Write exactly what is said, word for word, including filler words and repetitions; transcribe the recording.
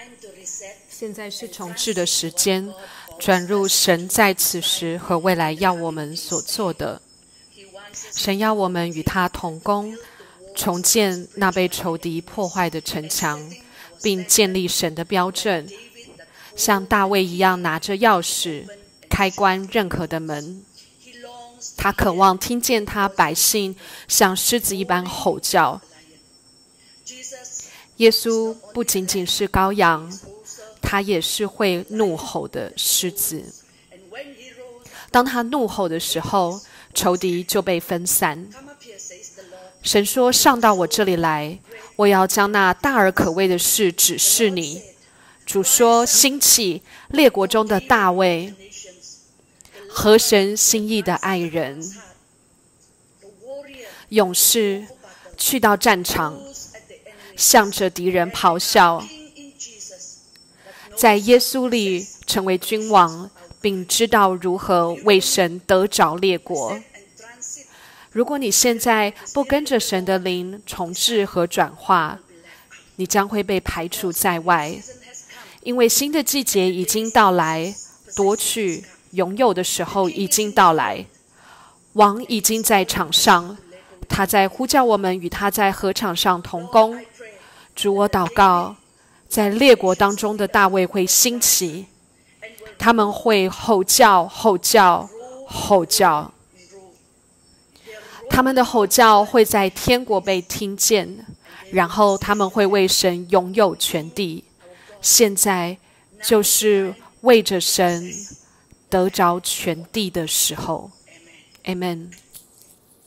现在是重置的时间，转入神在此时和未来要我们所做的。神要我们与他同工，重建那被仇敌破坏的城墙，并建立神的标证，像大卫一样拿着钥匙开关任何的门。他渴望听见他百姓像狮子一般吼叫。耶稣不仅仅是羔羊，他也是会怒吼的狮子。当他怒吼的时候，仇敌就被分散。神说：上到我这里来，我要将那大而可畏的事指示你。主说：兴起，列国中的大卫，合神心意的爱人，勇士去到战场，向着敌人咆哮，在耶稣里成为君王，并知道如何为神得着列国。如果你现在不跟着神的灵重置和转化，你将会被排除在外，因为新的季节已经到来，夺取拥有的时候已经到来。王已经在场上，他在呼叫我们与他在禾场上同工。主，我祷告，在列国当中的大卫会兴起，他们会吼叫吼叫吼叫，他们的吼叫会在天国被听见，然后他们会为神拥有全地。现在就是为着神得着全地的时候。 Amen。